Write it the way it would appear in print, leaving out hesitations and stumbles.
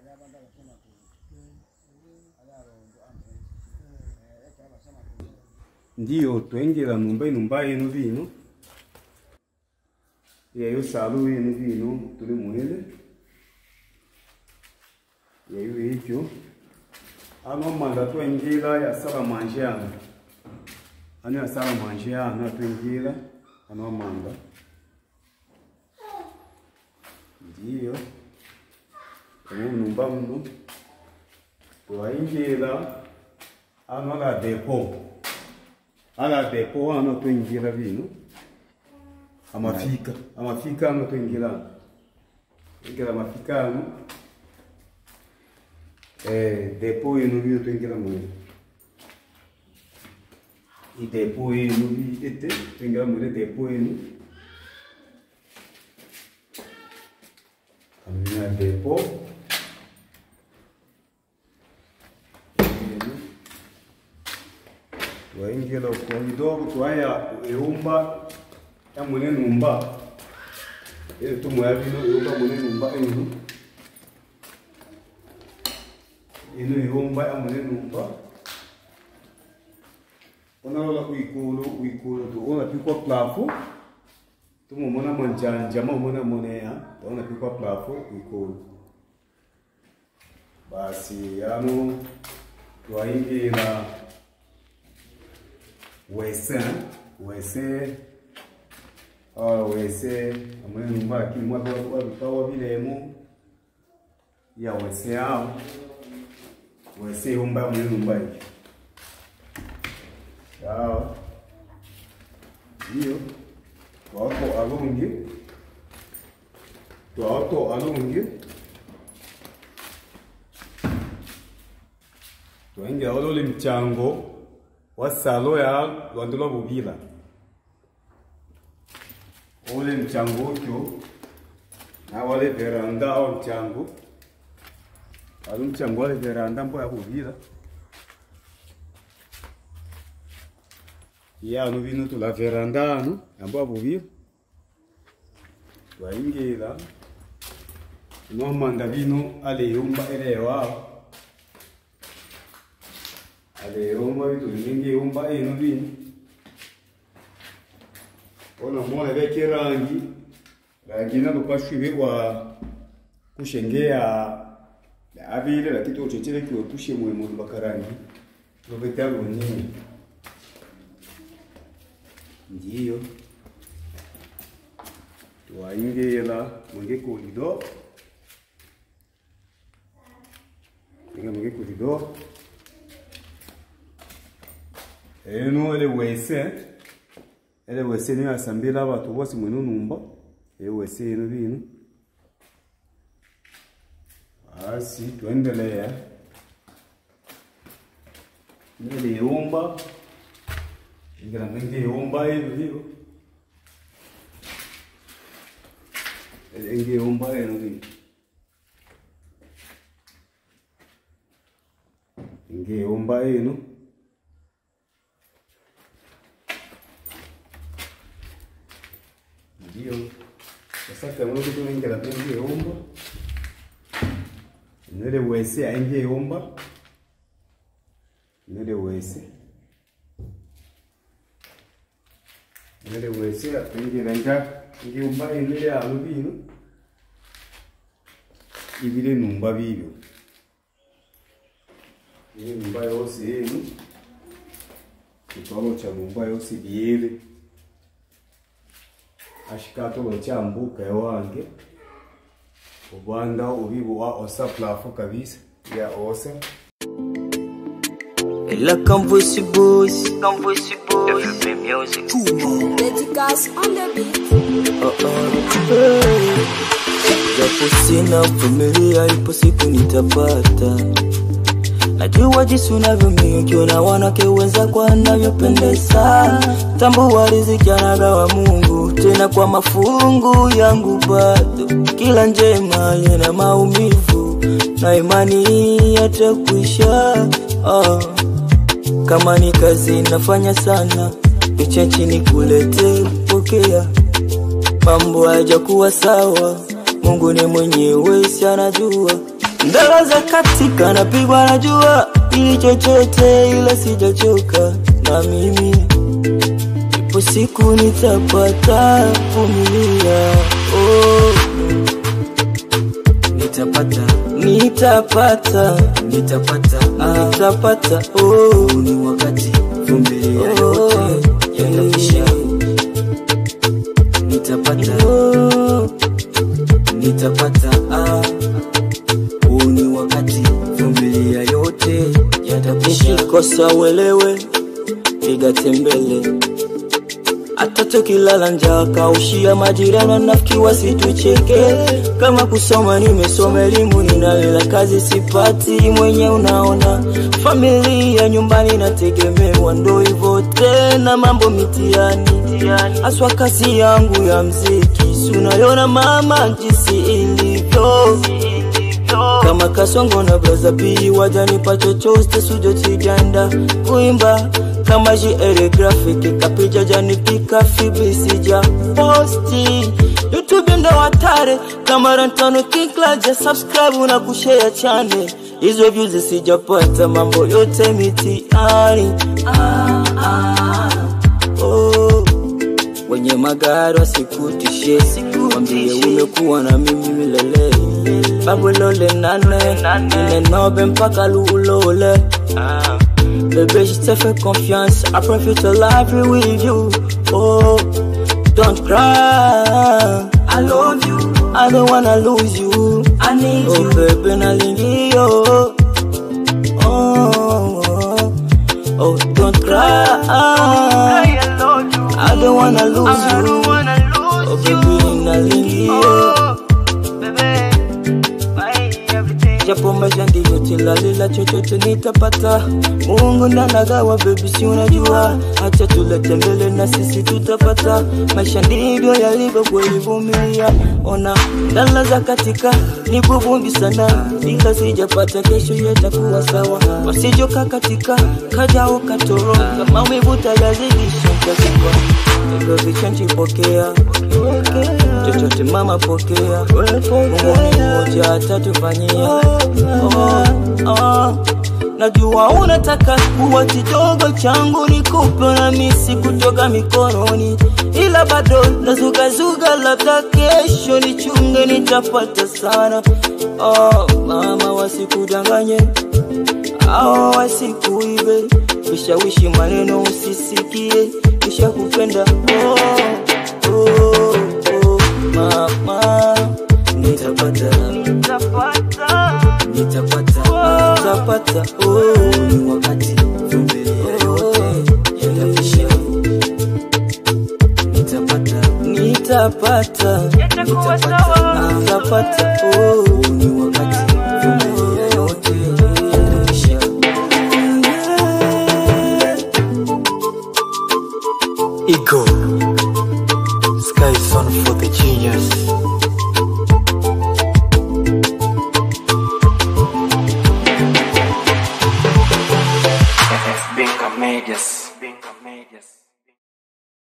Ndiyo twengera numba yenu bino yayo salu yenu bino tuli muhele yayo ekyo ano manda twengera ya sala manje ano ano ya sala manje ano twengera ano manda ndiyo numba muno twengera ano la depo ano twengera bino amafika ano twengera amafika ano depo yenu bino twengera mwene i depo yenu ete twengera mwene depo yenu amina depo waingela corridor tuaya eumba ya mwene numba tu moya bino eumba mwene numba eno eumba ya mwene numba ona lola kuikulu tu ona pikwa plafo tu mona manjanja mona monea ona pikwa plafo kuikulu basi ano tuaingela wese amene numba akili mwaka wabitawa bilemu ya wese hao wese umba amene numba iki sawa iyo tuwato alungi tuengia olole mchango wasalo ya lwandula bubila ole mchango kyo na wale veranda au mchango alu mchango wale veranda mbo ya bubila ya anu bino tu la veranda anu mbo ya bubila waingila no manda bino ale yumba ele wao ale yumba bitu ninge yumba eno bino ona mwana beke rangi na lupashwe kwa kushengea abile la kitu chochele kilo tushe mu bakarangi lobetalo nyingi ndiyo tuwaingela mwenge corridor mwenge corridor eno ele wese ni asambila abantu bose mwenu numba wese eno bino asi tuendelea nele yomba ingela mwenge yomba hiyo enge yomba eno bino enge yomba eno ndiyo sasa kama mtu tunaingia na enge yomba nele wese enge yomba nele wese enge ranga enge yomba nele alubino ibile numba bibyo ni numba yose yenu kitolo cha numba yose biele ashikato lo chambuka yawange ubanda ubibu wa osa plafo kabisa ya osa la Kamvoice Boys FP Music Dedicace on the beat japo sina familia ipo siku nitapata najua jinsi unavyomio kiona wanawake wenzako wanavyopendeza tambua riziki anagawa Mungu tena kwa mafungu yangu bado kila njema yana maumivu na imani yatakwisha kama ni kazi nafanya sana picha chini kulete pokea mambo hayajakuwa sawa Mungu ni mwenyewe si anajua Ndawaza katika napigwa na jua, ili chochote ila sijachoka na mimi. Ipo siku nitapata vumilia, oh. Nitapata, oh. Ni wakati vumilia yote yataisha. Nitapata, ni wakati vumilia yote yataisha. Nikikosa uelewe, piga tembele. Hata tukilala njaa kaushia majirani nafikiri wasitucheke. Kama kusoma nimesoma elimu ninalela kazi sipati mwenye unaona. Familia nyumbani nategemewa ndo hivyo tena mambo mitiani. Aswa kazi yangu ya mziki sunayona mama jinsi ilivyo. Kama Kasongo na Brother P wajanipa chochote sujo chiganda kuimba. Kama JR graphic kapija jani pika fibi sija posti. YouTube ndo watare kama Rantano Kinklaja subscribe na kushare channel. Hizo views sijapata mambo yote mitiani. Oh, wenye magari wasikutishe, wambie umekuwa na mimi milele. Babu lole nane nobe mpaka luulole. Baby, je te fais confiance, I prefer to live with you. Oh, don't cry, I love you, I don't wanna lose you. I need you, baby, nalingi yo. Oh, don't cry, I love you, I don't wanna lose you. Oh, baby, nalingi yo. Japo maisha ndiyo tilalila chochote nitapata. Mungu ndanagawa baby si unajua. Acha tulete mbele na sisi tutapata. Maisha ndivyo yalivyo kweli vumilia. Ona ndalaza katika ni kuvumbi sana. Ila sijapata kesho yatakuwa sawa. Wasijoka katika kajao katoro. Kama umevuta yazidisha mkazikwa. Ego vichanchi pokea. Chochote mama pokea. Mungu moja atatufanyia. Najua unataka kuwa kidogo changu nikupe na misi kutoka mikononi. Ila bado nazuga labda kesho nichunge nitapata sana. Mama wasikudanganye, wasikuibe. Vishawishi maneno usisikie, kisha kupenda. Mama nitapata, ni wakati vumilia yote yataisha. Nitapata, ni wakati vumilia yote yataisha. Ego, sky is on for the genius.